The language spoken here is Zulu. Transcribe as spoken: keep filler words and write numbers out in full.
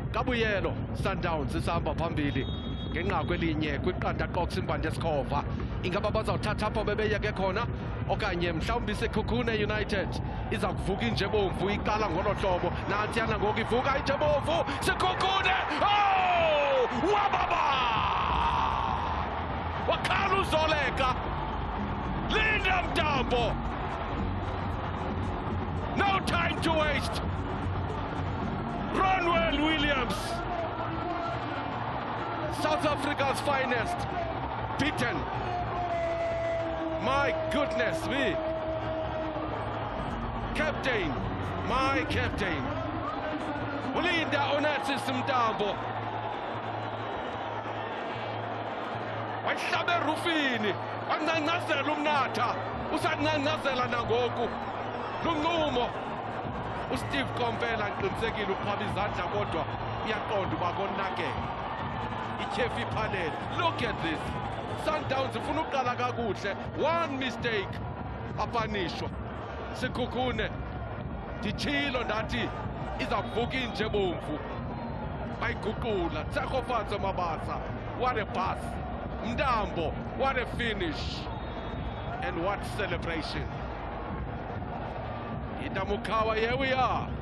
Kabuyelo Sundowns isihamba phambili ngenqa kwelinye kwiqanda qox imbande esikhova. Ingaba bazawuthatha apho bebeyeke khona okanye mhlawumbi iseKhukhune United iza kuvuka injebomvu iqala ngolo hlobo. Nantsiyana ngoku ivuka injebomvu seKhukhune. Oh! Wababa! Wakhala uzoleka. Linda Mtambo. No time to waste. Ronwell Williams, South Africa's finest, beaten. My goodness me. Captain, my captain. Ulinda Onatsis Mtambo. Wayihlabe erufini, wancancazela umnatha, usancancazela nangoku. Lunqumo. uSteve Kompela ngiqinisekile ukuphaba izandla kodwa uyaqonda uba konakele. Ikhefu iphalele. Look at this. Sundowns ifuna uqala kakuhle. One mistake apanishwa. seKhukhune ndichilo ndathi iza kuvuka injebomvu. Bayiguqula. Tsekofatso Mabasa. What a pass. Mtambo. What a finish. And what celebration. Itamukawa, here we are.